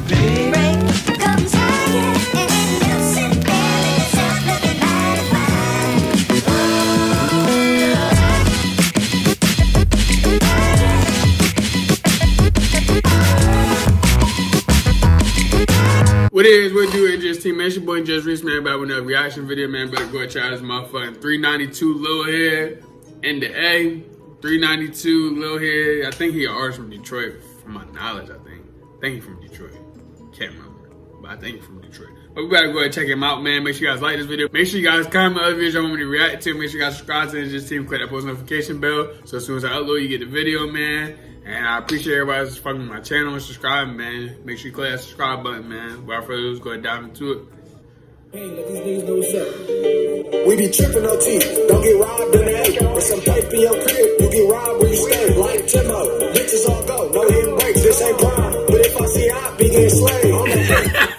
What is, what do, NGS team, man? It's your boy NGS Reese, man, back with another reaction video, man. Better go try this motherfucking 392 Lil Head in the A. 392 Lil Head. I think he an artist from Detroit, from my knowledge, I think. I think he's from Detroit. Can't remember, but I think he's from Detroit. But we better go ahead and check him out, man. Make sure you guys like this video. Make sure you guys comment other videos you want me to react to. Make sure you guys subscribe to NGS team, click that post notification bell. So as soon as I upload, you get the video, man. And I appreciate everybody that's fucking with my channel and subscribing, man. Make sure you click that subscribe button, man. Without further ado, let's go ahead and dive into it. Hey, let these niggas know what's up. We be tripping on T. Don't get robbed in the A. With some pipe in your crib, you get robbed where you stay. Like Timmo, bitches all go. No hidden breaks, this ain't prime. But if I see I be getting slayed, on that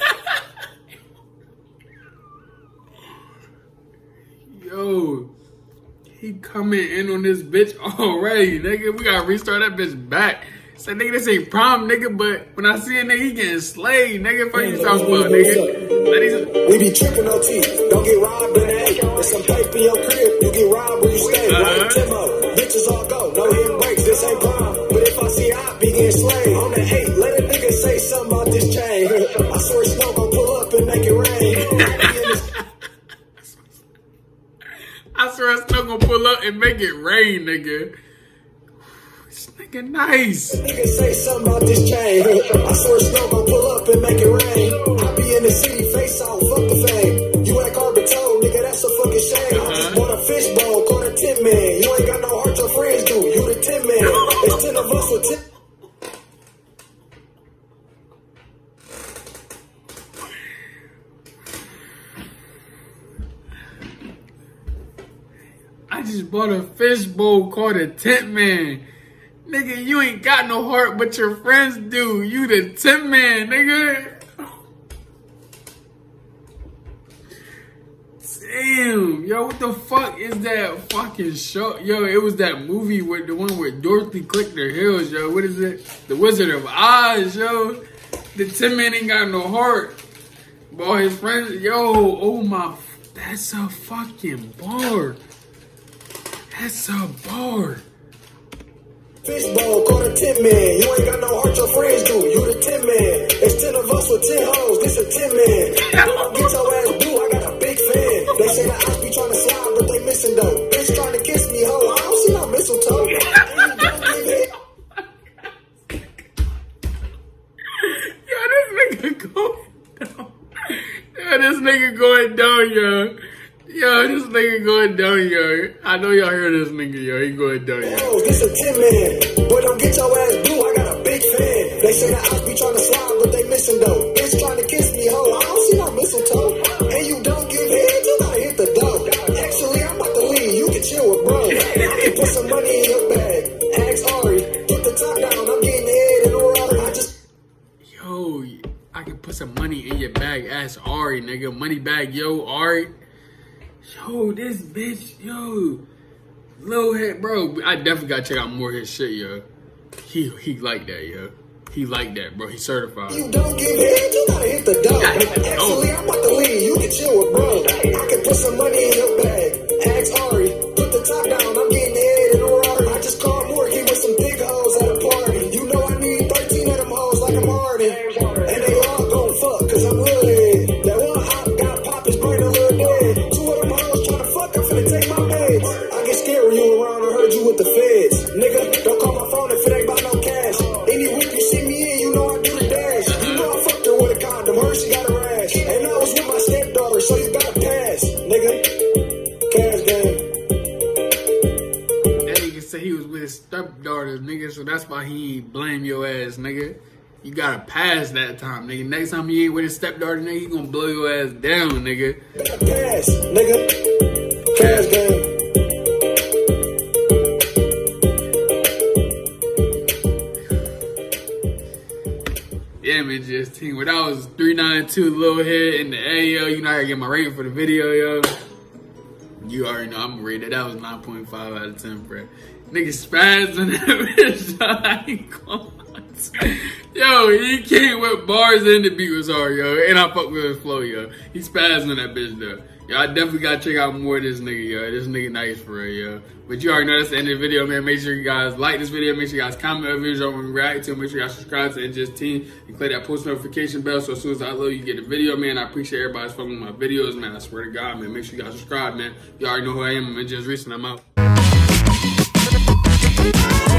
Yo. He coming in on this bitch already, nigga. We gotta restart that bitch back. Say, nigga, this ain't prom, nigga, but when I see a nigga, he getting slayed, nigga. Fuck you talking about, nigga. We be tripping on T. Don't get robbed in the A. With some pipe in your crib, you get robbed where you stay. Like Timmo, bitches all go. No hidden breaks, this ain't prom. But if I see I be getting slayed, on that hate, let a nigga say something about this chain. I swear snow gon' pull up and make it rain. I swear it's still gonna pull up and make it rain, nigga. This nigga nice. Nigga say something about this chain. I swear snow gon' pull up and make it rain. I be in the city, face off, fuck the fame. You ain't carbon toe, nigga, that's a fucking shame. I just bought a fishbowl, called a 10 man. You ain't got no heart, your friends do. You the 10 man. It's 10 of us with 10. I just bought a fishbowl called a tent man. Nigga, you ain't got no heart, but your friends do. You the tent man, nigga. Damn, yo, what the fuck is that fucking show? Yo, it was that movie with the one with Dorothy clicked her heels, yo. What is it? The Wizard of Oz, yo. The tent man ain't got no heart. But all his friends, yo, oh my, that's a fucking bar. That's a bar. Fishbowl, call a 10 man. You ain't got no heart, your friends do. You the 10 man. It's 10 of us with 10 hoes. This a 10 man. Get your ass do. I got a big fan. They say that I be trying to slide, but they missing though. Bitch trying to kiss me, ho. I don't see no mistletoe. Yo, this nigga going down. Yo, this nigga going down, yo. Yo, this nigga going down, yo. I know y'all hear this nigga, yo. He going down, yo. This a 10 man. Boy, don't get your ass do. I got a big fan. They say that I be trying to slide, but they missing though. Bitch trying to kiss me, ho. I don't see no mistletoe. And you don't give head, you gotta hit the dough. Actually, I'm about to leave. You can chill with bro. I can put some money in your bag. Ask Ari. Put the top down. I'm getting head in the water. I just. Yo, I can put some money in your bag. Ask Ari, nigga. Money bag, yo, Ari. Yo, this bitch, yo, Lil Head, bro. I definitely gotta check out more of his shit, yo. He like that, yo. He like that, bro. He certified. You don't give head, you gotta hit the dough. Actually, I'm about to leave. You can chill with bro. I can put some money in your bag. Ask Ari. Put the top down. I'm getting head in the water. I just called Morky with some big hoes at a party. You know I need 13 of them hoes like I'm Hardy. And they all gon' fuck, cause I'm Lil Head. That one hop got pop his brain a little dead. With the feds, nigga, don't call my phone if it ain't about no cash. Any week you see me in, you know I do the dash. You know I fucked her with a condom, her she got a rash. And I was with my stepdaughter, so you gotta pass, nigga. Cash game. That nigga said he was with his stepdaughter, nigga, so that's why he ain't blame your ass, nigga. You gotta pass that time, nigga. Next time he ain't with his stepdaughter, nigga, he gonna blow your ass down, nigga. Gotta pass, nigga. Cash game. Yeah, man, just team. When I was 392 Lil Head in the A, yo, you know I gotta get my rating for the video, yo. You already know I'm gonna rate it. That was 9.5 out of 10, bro. Nigga spazzing that bitch. I ain't going. Yo, he came with bars and the beat was hard, yo. And I fuck with his flow, yo. He's spazzing on that bitch, though. Yo, I definitely gotta check out more of this nigga, yo. This nigga nice for real, yo. But you already know that's the end of the video, man. Make sure you guys like this video. Make sure you guys comment on the video and react to it. Make sure you guys subscribe to NGS Team and click that post notification bell so as soon as I upload, you get the video, man. I appreciate everybody's following my videos, man. I swear to God, man. Make sure you guys subscribe, man. You already know who I am. I'm NGS Reese, and I'm out.